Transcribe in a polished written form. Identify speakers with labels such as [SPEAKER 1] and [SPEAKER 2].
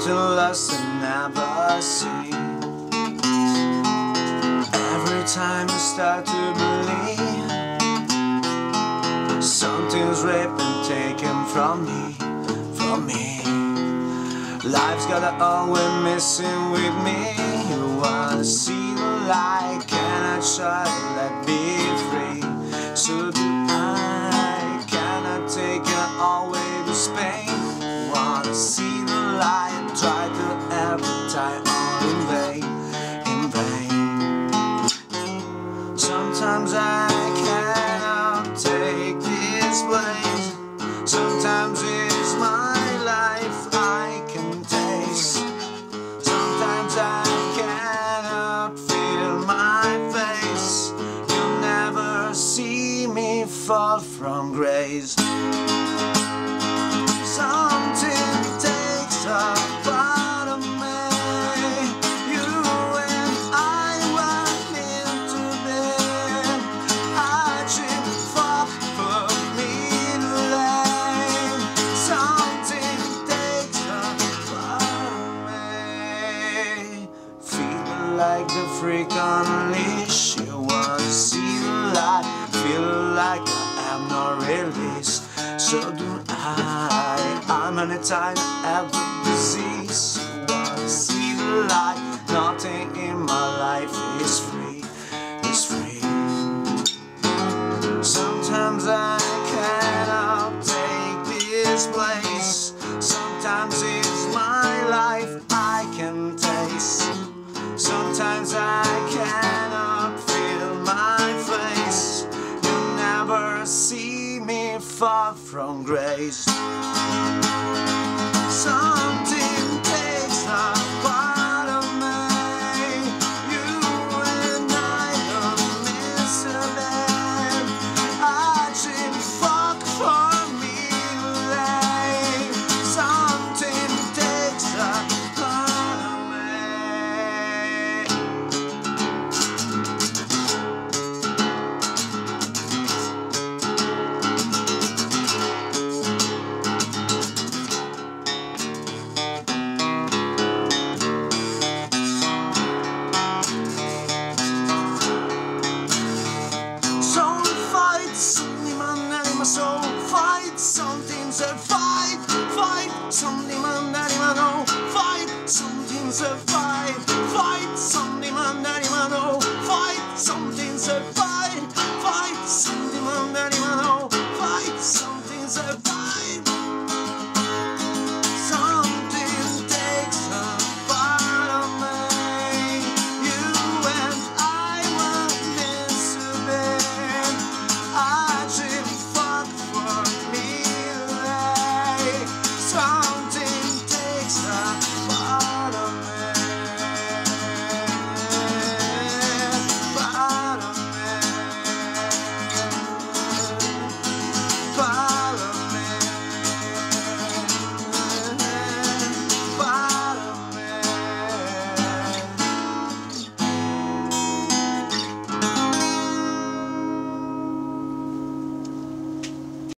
[SPEAKER 1] something lost and never seen. Every time I start to believe something's ripped and taken from me. Life's got a always messing with me. You wanna see the light, can I try to let me free? So do I, can I take away this pain? Wanna see the light, try to every time, all in vain, in vain. Sometimes I cannot take this place. Sometimes it's my life I can taste. Sometimes I cannot feel my face. You'll never see me fall from grace. Something takes a part of me. You and I were meant to be. I trip for me to lane. Something takes a part of me. Feeling like the freak on a leash. You wanna see the light, feel like I have no release. So do I. I'm anytime I have the disease. You wanna see the light,